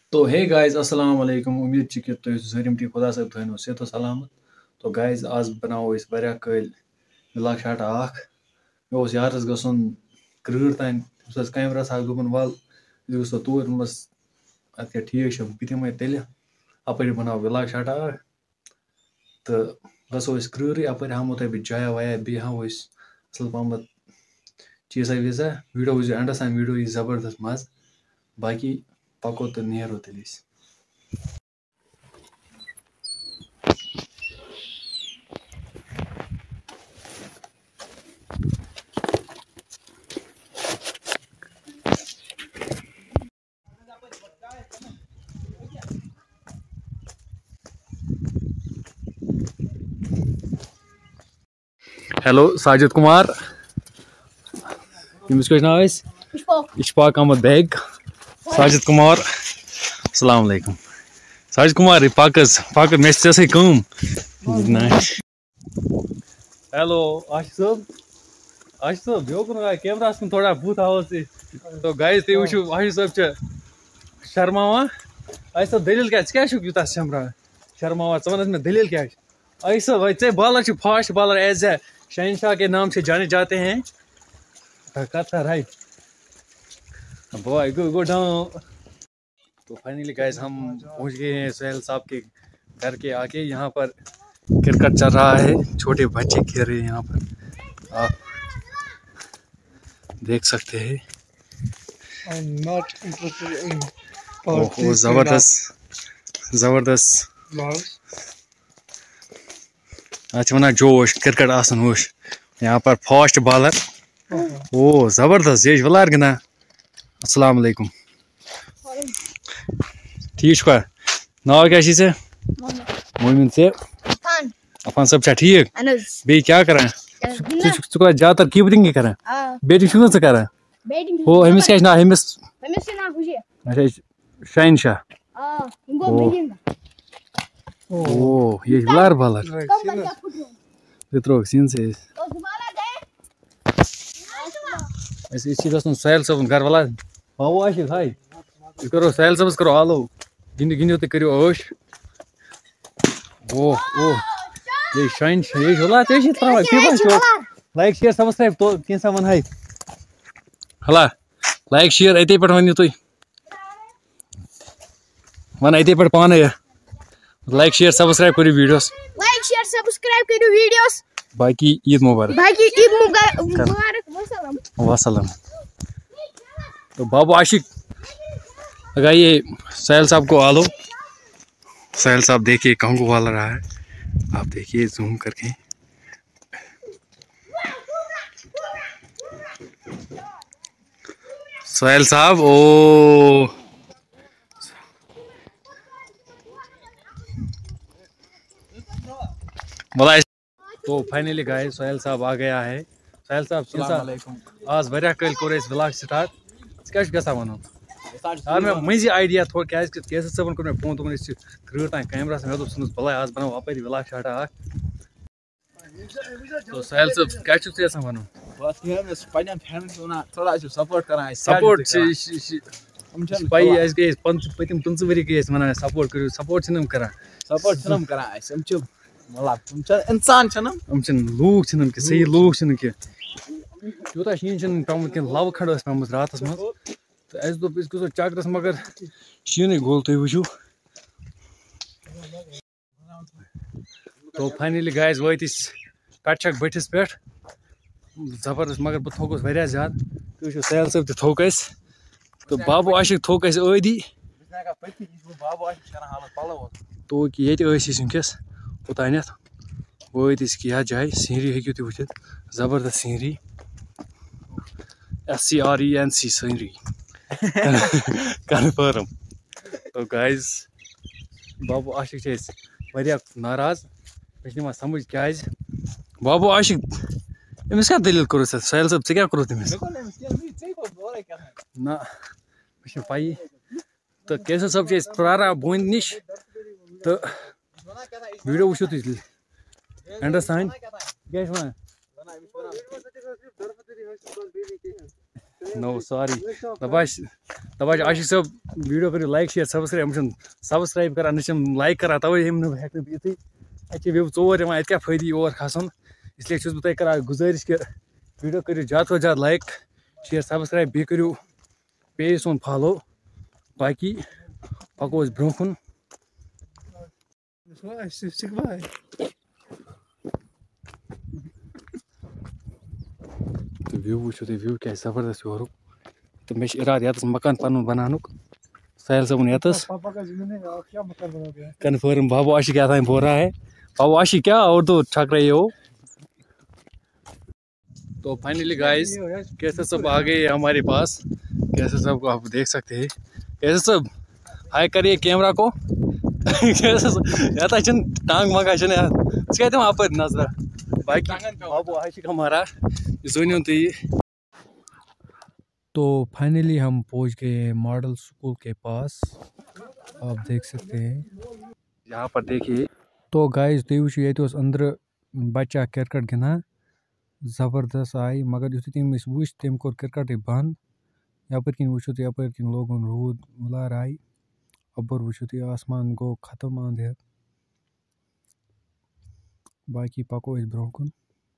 تو ہے گائز السلام علیکم امید کہ تُہۍ ٲسِو سٲلِم ٹھیٖک خۄدا صٲب تھٲینو صحت و سلامت تو گایز آز بناوو أسۍ واریاہ کٲلۍ وِلاگ شاٹا اکھ مےٚ اوس یارَس گژھُن کرٛیٖڈ تانۍ تٔمِس ٲس کامہِ رژھ اکھ دوٚپُن وَل أسۍ گژھو توٗرۍ دوٚپمَس اَدٕ کیٛاہ ٹھیٖک چھُ بہٕ دِمَے تیٚلہِ اَپٲری بناوو وِلاگ شاٹا اکھ تہٕ گژھو أسۍ کرٛیٖڈٕے اَپٲرۍ ہاومو تۄہہِ بہٕ جایا وایہ بیٚیہِ ہاوو أسۍ اَصٕل پہمَتھ چیٖزا ویٖزا ویٖڈیو وٕچھزیو اٮ۪نڈَس تام ویٖڈیو یی زبردست مَزٕ باقی پَکو تہٕ نیرو تیٚلہِ أسۍ ہیلو ساجد کُمار ییٚمِس کیٛاہ چھُ ناو اَسہِ اِشفاق احمد بیگ ساجد کُمار السلام علیکم ساجد کُمار ہے پَک حظ پَک مےٚ چھِ ژےٚ سۭتۍ کٲم ہیلو آشِق صٲب یوکُن کیمراہَس کُن تھوڑا بُتھ ہاوَس ژٕ تو گایز تُہۍ وٕچھِو آشِق صٲب چھِ شرماوان آشِق صٲب دٔلیٖل کیٛاہ ژٕ کیٛازِ چھُکھ یوٗتاہ شرماوان ژٕ وَن حظ مےٚ دٔلیٖل کیٛاہ چھِ آشِق صٲب ژےٚ بالر چھُ فاسٹ بالر ایز اے شہنشاہ کے نام سے جانے جاتے ہیں کَتھ کر رائٹ بوائے گو ڈاؤن تو فائنلی گائز ہم پہنچ گئے ہیں سہیل صاحب کے گھر کے آگے یہاں پر کرکٹ چل رہا ہے چھوٹے بچے کھیل رہے ہیں یہاں پر آپ دیکھ سکتے ہیں زبردست زبردست اچھا وَنان جوش کرکٹ آسان ہوش یہاں پر فاسٹ بالر او زبردست یہ وِلار گِنٛدان السلام علیکم ٹھیٖک چھُکھا ناو کیٛاہ چھُے ژےٚ مومِن ژےٚ عفان صٲب چھا ٹھیٖک بیٚیہِ کیٛاہ کران ژٕ چھُکھ زیادٕ تر کیٖپرِنٛگٕے کران بیٹِنٛگ چھُکھ نہٕ ژٕ کران ہُہ أمِس کیٛاہ چھُ ناو أمِس اچھا شاہِن شاہ او یہِ چھِ وِلار بالر یہِ ترٛووُکھ سیٖنسٕے أسۍ چھِ گژھُن سہیل صٲبُن گھر وَلا بابو عاشق ہاے أسۍ کرو سہیل صٲبَس کرو آلو گِنٛدِو تُہۍ کٔرِو عٲش اوہ اوہ یے شاہِن شاہ یے وِلا ژےٚ چھِ ترٛاوان فیٖفا شوق لایک شِیر سبسکرایب تو کینٛژھا وَنہاے ہلا لایک شِیر اَتے پٮ۪ٹھ ؤنِو تُہۍ وَن اَتے پٮ۪ٹھ پانے لایک شِیر سبسکرایب کٔرِو ویٖڈیوس باقی عید مبارک وسلام تو بابو عاشق لگائیے سہیل صاحب کو آلو سہیل صاحب دیکھیے کہاں کو والا رہا ہے آپ دیکھیے زوم کر کے سہیل صاحب او تو فائنلی گائز سہیل صاحب آ گیا ہے سہیل صاحب آز واریاہ کٲلۍ کوٚر اَسہِ وِلاگ سٹارٹ ژٕ کیٛاہ چھُکھ یژھان وَنُن آو مےٚ مٔنٛزی آیڈیا تھوڑا کیٛازِکہِ کیسر صٲبن کوٚر مےٚ فون دوٚپُن أسۍ چھِ کرٛیٖڈ تانۍ کیمراہَس مےٚ دوٚپ ژھٕنُس بَلاے آز بناوو اَپٲری وِلاگ شاٹا اکھ تو سہیل صٲب کیٛاہ چھُکھ ژٕ یژھان وَنُن سپورٹ چھِ پَیی اَسہِ گٔے پٔتِم 15 ؤری گٔے أسۍ وَنان سپورٹ کٔرِو سپورٹ چھِنہٕ یِم کران یِم چھِنہٕ لوٗکھ چھِنہٕ یِم کینٛہہ صحیح لوٗکھ چھِنہٕ کینٛہہ تیوٗتاہ شیٖن چھِنہٕ پیوٚمُت کینٛہہ لَوٕ کھنٛڈ ٲس پیٚمٕژ راتَس منٛز تہٕ اَسہِ دوٚپ أسۍ گژھو چکرَس مگر شیٖنٕے گوٚل تُہۍ وٕچھِو تو فاینلی گایز وٲتۍ أسۍ کَٹہٕ چھَک بٔٹھِس پٮ۪ٹھ زبردست مگر بہٕ تھوٚکُس واریاہ زیادٕ تُہۍ وٕچھِو سہیل صٲب تہِ تھوٚک اَسہِ تہٕ بابو عاشق تھوٚک اَسہِ ٲدی تو کہِ ییٚتہِ ٲسۍ أسۍ وٕنکٮ۪س اوٚتانٮ۪تھ وٲتۍ أسۍ یَتھ جایہِ سیٖنری ہیٚکِو تُہۍ وٕچھِتھ زبردست سیٖنری SCRENC سیٖنری کنفٲرٕم تو گایز بابو عاشق چھِ أسۍ واریاہ ناراض مےٚ چھِ نِوان سمجھ کیٛازِ بابو عاشق أمِس کیٛاہ دٔلیٖل کوٚرُتھ ژےٚ سہیل صٲب ژےٚ کیٛاہ کوٚرُتھ أمِس نہ مےٚ چھِنہٕ پَیی تہٕ کیسر صٲب چھِ أسۍ پرٛاران بوٗنہِ نِش تہٕ ویٖڈیو وٕچھِو تُہۍ اینڈَس تانۍ کیٛاہ چھِ وَنان No, sorry. Dabash Ashish sab video kariyo like share subscribe subscribe kara nisham like kara tawai him no hekne bithi achi view 4 yama etya faidi aur khasan isliye chus bata kara guzarish ke video kariyo jat to jat like share subscribe be kariyo page on follow baki pako is broken तो view वुचो तो view क्या जबरदस्त हो तो मे इराद यतस मकान पन बनानुक साहिल साहब यतस कन्फर्म बाबू आशी क्या था बोल रहा है बाबू आशी क्या और तो ठग रही हो तो फाइनली गाइस कैसे सब आ गए हमारे पास कैसे सब को आप देख सकते हैं कैसे सब हाय करिए कैमरा को कैसे याता चन टांग मगा चन यार कहते हैं आप नजर बाकी बाबू आशी का हमारा जोनियों तो फाइनली हम पहुंच गए मॉडल स्कूल के पास आप देख सकते हैं यहाँ पर देखिए तो गाइस ये तो अंदर बच्चा क्रिकेट गिना ज़बरदस्त आई मगर यु तम वुच तम कोर क्रिकेट बंद यपर किन वुचो तो यपर किन लोगन रूद मुलार आई अबर वुचो तो आसमान गो खत्म अंधेर बाकी पको ब्रोकन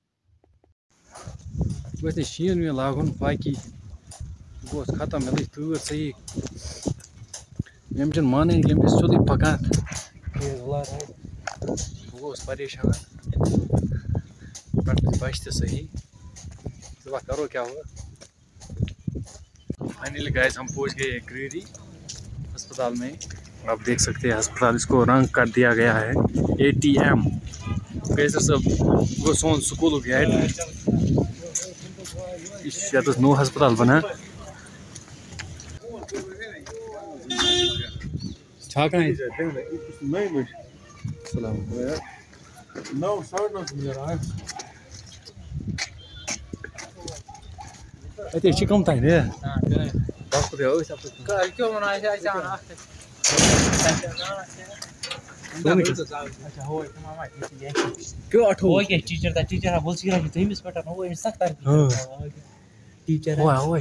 वैसे शीन में लागुन बाकी गोस खत्म मे तूर सही यम मान यम सोद पकान गोस परेशान बच तो सही करो क्या हुआ फाइनली गाइस हम पहुंच गए ग्रीरी अस्पताल में आप देख सकते हैं अस्पताल इसको रंग कर दिया गया है ATM कैसे सब वो सोन स्कूल गेट इस नो अस्पताल बना कम था टीचर बोल टीचर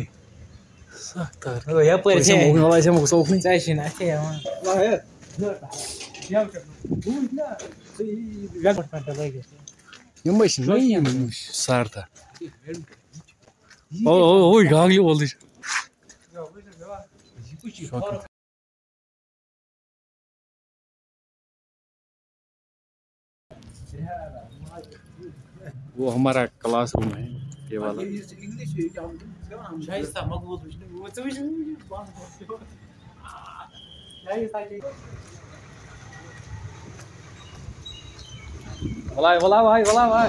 सर था ओ गागली बोल वो हमारा क्लास रूम है ये वाला वाला भाई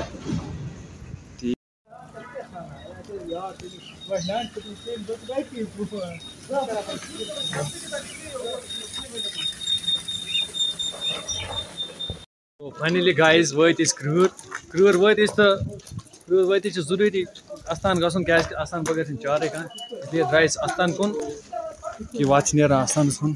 तो फाइनली गाइस वत क्रूर वत जरूरी अस्थान गसन क्या अस्थान बगैर चारे कह इसलिए द्राय अस्थान कुन कि वात नेरा अस्थान कुन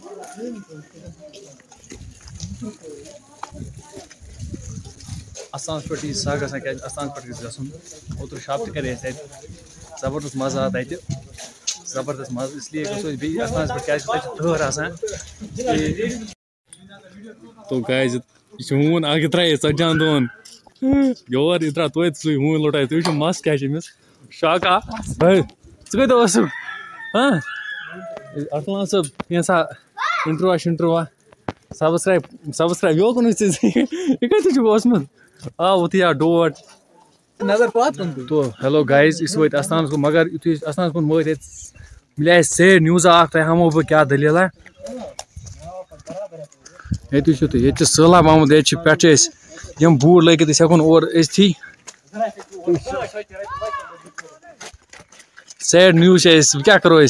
अस्थान पे सह ग क्या अस्थान पे गसन ओतर शॉप त करे जबरदस्त मजा आता जबरदस्त मजा इसलिए गो अस्थान पे क्या ठहर आसान तो गाइस हून आगे त्रे सजान दोन योर इतरा तो हून लुटाए तुम मस्त क्या शाका कत हाँ अरसलान सब कैसा इंटरवा शिंटरवा सब्सक्राइब योकुन कत आ वो या डोट नजर पात तो हेलो गाइस इस वत अस्थान को मगर यु अस्थान कुन वो मिले सैड न्यूज़ तह हमो बह क्या दलील है ये सैलाब आमुत पे यम बूट लगित हेन और थी सैड न्यूज़ क्या करो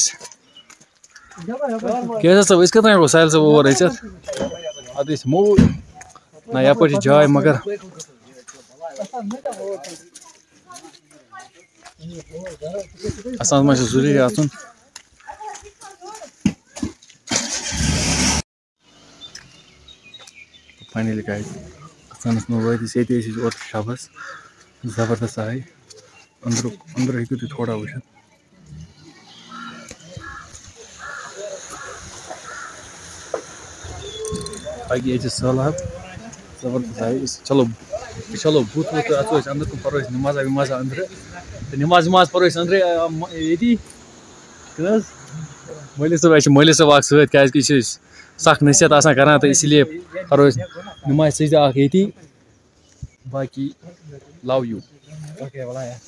क्या सब कत गो साहिल सब और अद मो ना यप जाए मगर असान जरूरी आन फाइनली गाइस अचानक में वो और शबस जबरदस्त आई अंदर हेकू थोड़ा वुचित باقی یہ سہلاب زبردست آئی چلو بت وت اچھو اندر کن پرو نمازا ومازا اندر تو نماز پرو اندرے یتی مولوی صٲب اَسہِ چھُ مولوی صٲب اکھ سۭتۍ کیازِ کہِ یہِ چھِ سخ نصیحت آسان کران تہٕ اسی لیے کرو أسۍ نماز سجدہ اکھ ییٚتی باقی لو یوٗ اوکے بڑا ہے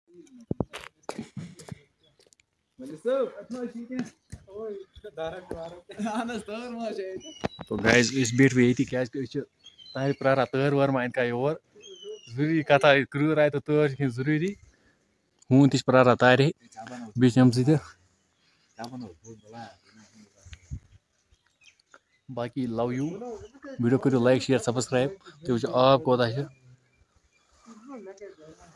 تو گایز أسۍ بیٖٹھ وۄنۍ ییٚتی کیازِ کہِ أسۍ چھِ تانہِ پراران تٲر وٲر ما اَنہِ کانٛہہ یور ضروٗری کتھا کرۭر آیہِ تہٕ تٲر چھِ کھٮ۪نۍ ضروٗری ہوٗن تہِ چھِ پراران تارِ بیٚیہِ چھِ یِمسٕے تہِ باقی لو یوٗ ویٖڈیو کٔرِو لایک شیر سبسکرایب تُہۍ وٕچھِو آب کوتاہ چھُ